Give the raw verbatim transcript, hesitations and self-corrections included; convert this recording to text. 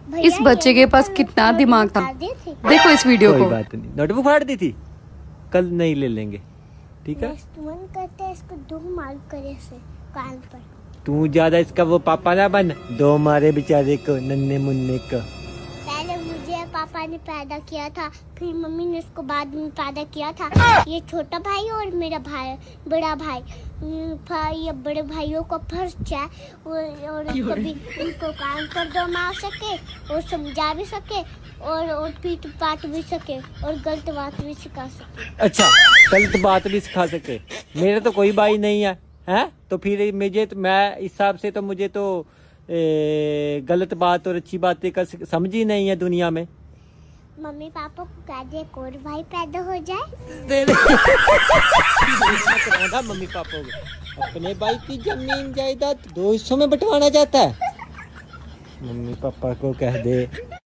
इस बच्चे के पास कितना दिमाग था। देखो इस वीडियो को। कोई बात नहीं, नोटबुक फाड़ दी थी, कल नहीं ले लेंगे, ठीक है। मन करता है इसको दो मार करे से कान पर। तू ज्यादा इसका वो पापा ना बन, दो मारे बेचारे को, नन्हे मुन्ने को। पहले मुझे पापा ने पैदा किया था, फिर मम्मी ने इसको बाद में पैदा किया था। ये छोटा भाई और मेरा भाई बड़ा भाई, ये बड़े भाइयों को फर्स्ट है और, और कभी उनको कान पर दो मार सके और समझा भी सके और, और पीट पाट भी सके और गलत बात भी सिखा सके। अच्छा, गलत बात भी सिखा सके। मेरा तो कोई भाई नहीं है, हैं? तो फिर मुझे तो, मैं इस हिसाब से तो मुझे तो ए, गलत बात और अच्छी बातें का समझ ही नहीं है दुनिया में। मम्मी पापा को कह दे एक और भाई पैदा हो जाए। मम्मी पापा को अपने भाई की जमीन जायदाद दो हिस्सों में बंटवाना चाहता है। मम्मी पापा को कह दे।